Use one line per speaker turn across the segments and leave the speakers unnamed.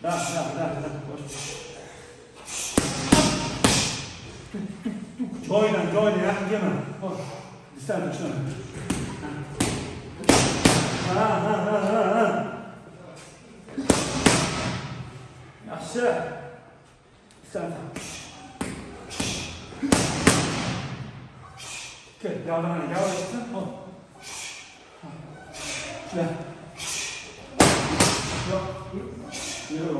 Da. Joyna, yakın yeme. Hoş. Disten dışına. Ha. Yaxşı. Disten. Gel, yavaşsın. Hoş. Şöyle. Yok. Yürü.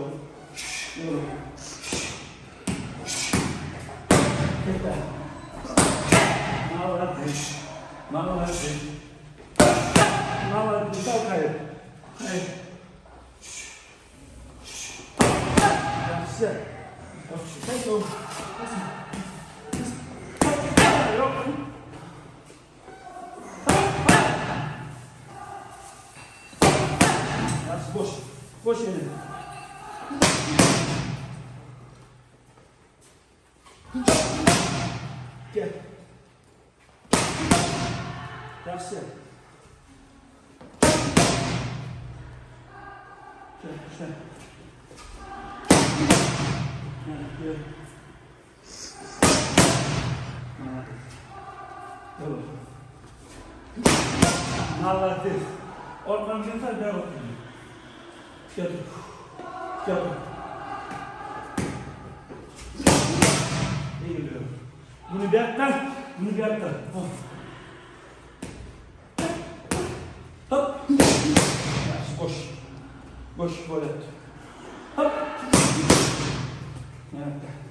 Yeter. Молодец. Толкай. Все. Boş yerini. Gel. Yaxşı. Gel. Gel. Молодец. Oradan yeter devam. Gel. İyi geliyor. Bunu bir attan. Hop. Boş. Böyle. Hop. Evet.